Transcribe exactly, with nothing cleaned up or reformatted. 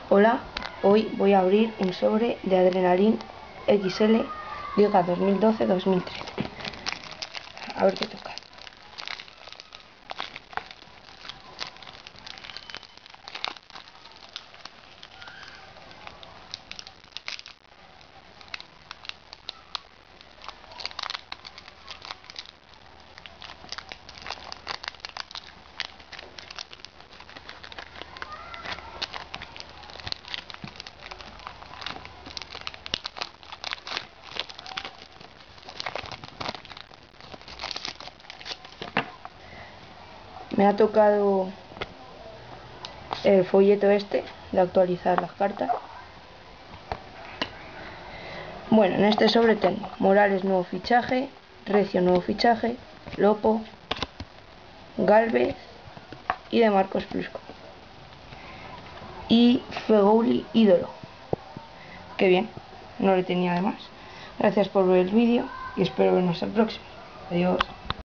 Hola, hoy voy a abrir un sobre de Adrenalin X L Liga dos mil doce dos mil trece. A ver qué toca. Me ha tocado el folleto este de actualizar las cartas. Bueno, en este sobre tengo Morales nuevo fichaje, Recio nuevo fichaje, Lopo, Gálvez y de Marcos Plusco. Y Fegouli ídolo. Qué bien, no le tenía de más. Gracias por ver el vídeo y espero vernos el próximo. Adiós.